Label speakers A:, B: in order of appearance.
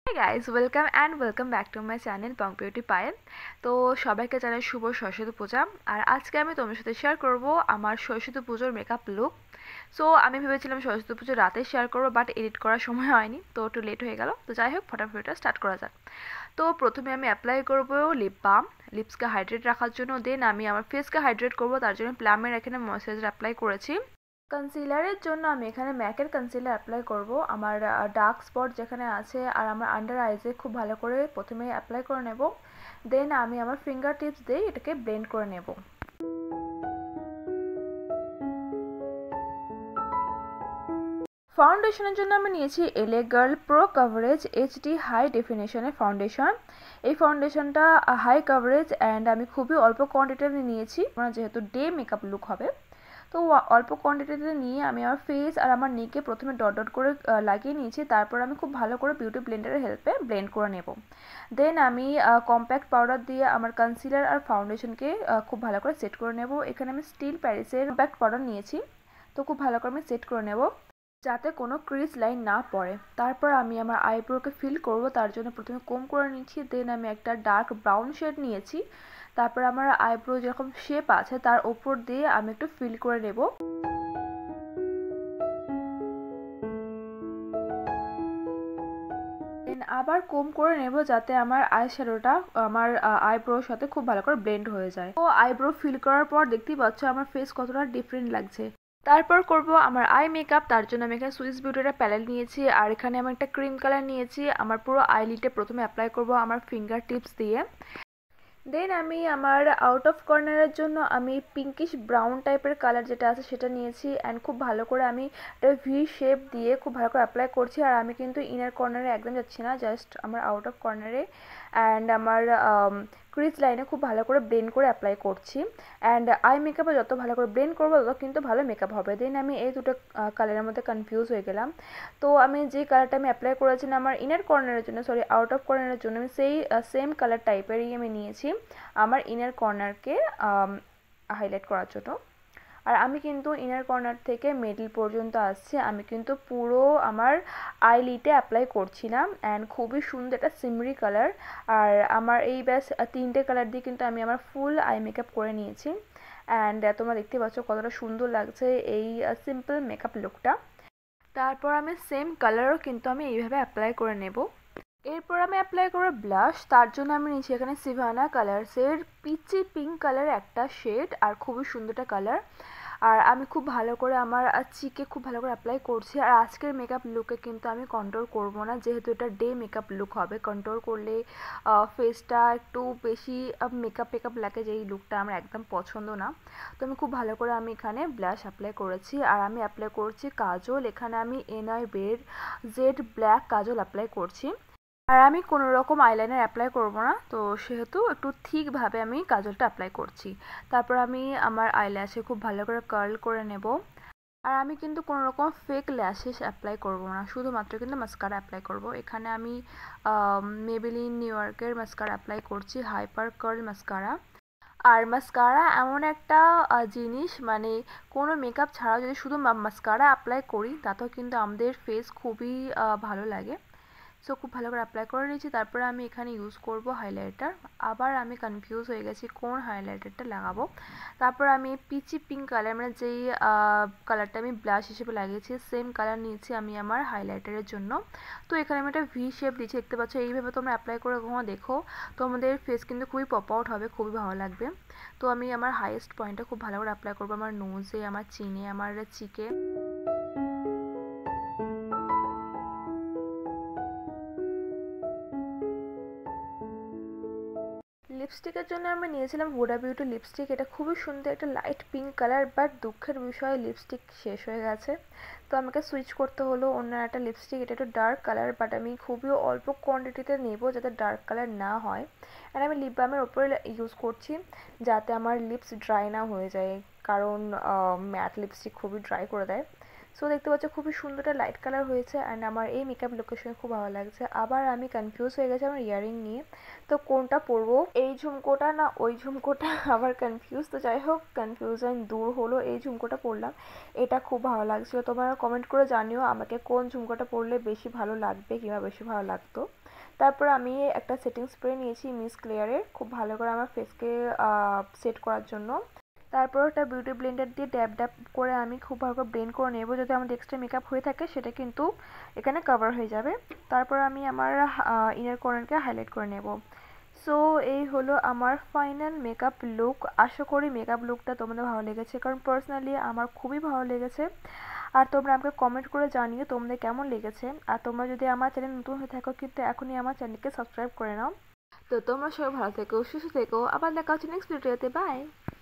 A: Hey guys, welcome back to my channel Punk Beauty Pie। তো সবাইকে জানাই শুভ সরস্বতী পূজা। আর আজকে আমি তোমাদের সাথে শেয়ার করব আমার সরস্বতী পুজোর মেকআপ লুক। সো আমি ভেবেছিলাম সরস্বতী পুজোর রাতে শেয়ার করব, বাট এডিট করার সময় হয়নি, তো একটু লেট হয়ে গেল। তো যাই হোক, ফটাফট স্টার্ট করা যাক। তো প্রথমে আমি অ্যাপ্লাই করব লিপ বাম, লিপসকে হাইড্রেট রাখার জন্য। দেন আমি আমার ফেসকে হাইড্রেট করব, তার জন্য প্লামের এখানে ময়েশ্চারাইজার অ্যাপ্লাই করেছি। কনসিলারের জন্য আমি এখানে ম্যাকের কনসিলার অ্যাপ্লাই করব আমার ডার্ক স্পট যেখানে আছে আর আমার আন্ডার আইজে খুব ভালো করে প্রথমে অ্যাপ্লাই করে নেব। দেন আমি আমার ফিঙ্গার টিপস দিয়ে এটাকে ব্লেন্ড করে নেব। ফাউন্ডেশনের জন্য আমি নিয়েছি LA girl pro coverage HD high ডেফিনেশনের ফাউন্ডেশন। এই ফাউন্ডেশনটা হাই কভারেজ অ্যান্ড আমি খুবই অল্প কোয়ান্টিটিতে নিয়েছি, যেহেতু ডে মেকআপ লুক হবে। তো অল্প কোয়ান্টিটিতে নিয়ে আমি আমার ফেস আর আমার নেকে প্রথমে ডট ডট করে লাগিয়ে নিয়েছি। তারপর আমি খুব ভালো করে বিউটি ব্লেন্ডারের হেল্পে ব্লেন্ড করে নেব। দেন আমি কম্প্যাক্ট পাউডার দিয়ে আমার কনসিলার আর ফাউন্ডেশনকে খুব ভালো করে সেট করে নেব। এখানে আমি স্টিল প্যারিসের কম্প্যাক্ট পাউডার নিয়েছি, তো খুব ভালো করে আমি সেট করে নেব যাতে কোনো ক্রিজ লাইন না পড়ে। তারপর আমি আমার আইব্রোকে ফিল করব, তার জন্য প্রথমে কোম করে নিচ্ছি। দেন আমি একটা ডার্ক ব্রাউন শেড নিয়েছি। তারপর আমার আইব্রো যেরকম শেপ আছে তার ওপর দিয়ে আমি একটু ফিল করে নেব। দেন আবার কোম করে নেব যাতে আমার আই শ্যাডোটা আমার আইব্রোর সাথে খুব ভালো করে ব্লেন্ড হয়ে যায়। তো আইব্রো ফিল করার পর দেখতেই পাচ্ছ আমার ফেস কতটা ডিফারেন্ট লাগছে। তারপর করব আমার আই মেকআপ, তার জন্য আমি এখানে সুইস বিউটির প্যালেট নিয়েছি আর এখানে আমি একটা ক্রিম কালার নিয়েছি। আমার পুরো আইলিটে প্রথমে অ্যাপ্লাই করব আমার ফিঙ্গার টিপস দিয়ে। দেন আমি আমার আউট অফ কর্নারের জন্য আমি পিঙ্কিশ ব্রাউন টাইপের কালার যেটা আছে সেটা নিয়েছি অ্যান্ড খুব ভালো করে আমি একটা ভি শেপ দিয়ে খুব ভালো করে অ্যাপ্লাই করছি। আর আমি কিন্তু ইনার কর্নারে একদম যাচ্ছি না, জাস্ট আমার আউট অফ কর্নারে অ্যান্ড আমার ক্রিজ লাইনে খুব ভালো করে ব্লেন্ড করে অ্যাপ্লাই করছি। অ্যান্ড আই মেকআপে যত ভালো করে ব্লেন্ড করবো তত কিন্তু ভালো মেকআপ হবে। দেন আমি এই দুটো কালারের মধ্যে কনফিউজ হয়ে গেলাম। তো আমি যে কালারটা আমি অ্যাপ্লাই করেছিলাম আমার ইনার কর্নারের জন্য, সরি আউট অফ কর্নারের জন্য, আমি সেই সেম কালার টাইপেরই আমি নিয়েছি আমার ইনার কর্নারকে হাইলাইট করার জন্য। আর আমি কিন্তু ইনার কর্নার থেকে মিডল পর্যন্ত আসছে, আমি কিন্তু পুরো আমার আইলিটে অ্যাপ্লাই করছিলাম অ্যান্ড খুবই সুন্দর একটা সিমরি কালার। আর আমার এই ব্যাস তিনটে কালার দিয়ে কিন্তু আমি আমার ফুল আই মেকআপ করে নিয়েছি অ্যান্ড তোমরা দেখতে পাচ্ছ কতটা সুন্দর লাগছে এই সিম্পল মেকআপ লুকটা। তারপর আমি সেম কালারও কিন্তু আমি এইভাবে অ্যাপ্লাই করে নেব। এরপর আমি অ্যাপ্লাই করব ব্লাশ, তার জন্য আমি নিচ্ছি এখানে সিভানা কালার্সের পিচি পিঙ্ক কালার একটা শেড আর খুবই সুন্দর একটা কালার। আর আমি খুব ভালো করে আমার চিকে খুব ভালো করে অ্যাপ্লাই করছি। আর আজকের মেকআপ লুকে কিন্তু আমি কন্ট্রোল করব না, যেহেতু এটা ডে মেকআপ লুক হবে। কন্ট্রোল করলে ফেসটা একটু বেশি মেকআপ লাগে, যেই লুকটা আমার একদম পছন্দ না। তো আমি খুব ভালো করে আমি এখানে ব্লাশ অ্যাপ্লাই করেছি আর আমি অ্যাপ্লাই করছি কাজল। এখানে আমি এনআই বের জেড ব্ল্যাক কাজল অ্যাপ্লাই করছি। আর আমি কোনো রকম আইলাইনার অ্যাপ্লাই করব না, তো সেহেতু একটু ঠিকভাবে আমি কাজলটা অ্যাপ্লাই করছি। তারপর আমি আমার আইল্যাশে খুব ভালো করে কার্ল করে নেব। আর আমি কিন্তু কোনো রকম ফেক ল্যাশেস অ্যাপ্লাই করব না, শুধুমাত্র কিন্তু মাস্কারা অ্যাপ্লাই করব। এখানে আমি মেবেলিন নিউ ইয়র্কের মাস্কারা অ্যাপ্লাই করছি, হাইপার কার্ল মাস্কারা। আর মাস্কারা এমন একটা জিনিস, মানে কোনো মেকআপ ছাড়াও যদি শুধু মাস্কারা অ্যাপ্লাই করি তাতেও কিন্তু আমাদের ফেস খুবই ভালো লাগে। সো খুব ভালো করে অ্যাপ্লাই করে নিয়েছি। তারপরে আমি এখানে ইউজ করব হাইলাইটার। আবার আমি কনফিউজ হয়ে গেছি কোন হাইলাইটারটা লাগাবো। তারপর আমি পিচি পিঙ্ক কালার, মানে যেই কালারটা আমি ব্লাশ হিসেবে লাগিয়েছি সেম কালার নিয়েছি আমি আমার হাইলাইটারের জন্য। তো এখানে আমি একটা ভি শেপ দিচ্ছি, দেখতে পাচ্ছ। এইভাবে তোমরা অ্যাপ্লাই করে কখনো দেখো, তোমাদের ফেস কিন্তু খুবই পপ আউট হবে, খুবই ভালো লাগবে। তো আমি আমার হাইয়েস্ট পয়েন্টটা খুব ভালো করে অ্যাপ্লাই করবো আমার নোজে, আমার চিনে, আমার চিকে। লিপস্টিকের জন্য আমি নিয়েছিলাম হুডা বিউটি লিপস্টিক। এটা খুবই সুন্দর একটা লাইট পিঙ্ক কালার, বাট দুঃখের বিষয় লিপস্টিক শেষ হয়ে গেছে, তো আমাকে সুইচ করতে হলো অন্য একটা লিপস্টিক। এটা একটু ডার্ক কালার, বাট আমি খুবই অল্প কোয়ান্টিটিতে নেব যাতে ডার্ক কালার না হয়। আর আমি লিপ বামের ওপরে ইউজ করছি যাতে আমার লিপস ড্রাই না হয়ে যায়, কারণ ম্যাট লিপস্টিক খুবই ড্রাই করে দেয়। সো দেখতে পাচ্ছ খুবই সুন্দর একটা লাইট কালার হয়েছে অ্যান্ড আমার এই মেকআপ লোকেশনে খুব ভালো লাগছে। আবার আমি কনফিউজ হয়ে গেছি আমার ইয়ারিং নিয়ে, তো কোনটা পরবো, এই ঝুমকোটা না ওই ঝুমকোটা আবার কনফিউজ। তো যাই হোক, কনফিউশন দূর হলো, এই ঝুমকোটা পরলাম, এটা খুব ভালো লাগছিলো। তোমরা কমেন্ট করে জানিও আমাকে কোন ঝুমকোটা পরলে বেশি ভালো লাগবে কিংবা বেশি ভালো লাগতো। তারপর আমি একটা সেটিং স্প্রে নিয়েছি মিস ক্লিয়ারের, খুব ভালো করে আমার ফেসকে সেট করার জন্য। তারপর একটা বিউটি ব্লেন্ডার দিয়ে ড্যাব ড্যাব করে আমি খুব ভালো করে ব্লেন্ড করে নেব, যদি আমাদের এক্সট্রা মেকআপ হয়ে থাকে সেটা কিন্তু এখানে কভার হয়ে যাবে। তারপর আমি আমার ইনার কর্নারকে হাইলাইট করে নেব। সো এই হলো আমার ফাইনাল মেকআপ লুক। আশা করি মেকআপ লুকটা তোমাদের ভালো লেগেছে, কারণ পার্সোনালি আমার খুবই ভালো লেগেছে। আর তোমরা আমাকে কমেন্ট করে জানিও তোমাদের কেমন লেগেছে। আর তোমরা যদি আমার চ্যানেল নতুন হয়ে থাকো কিন্তু এখনই আমার চ্যানেলকে সাবস্ক্রাইব করে নাও। তো তোমরা সবাই ভালো থেকো, সুস্থ থেকো, আবার দেখা হচ্ছে নেক্সট ভিডিওতে। বাই।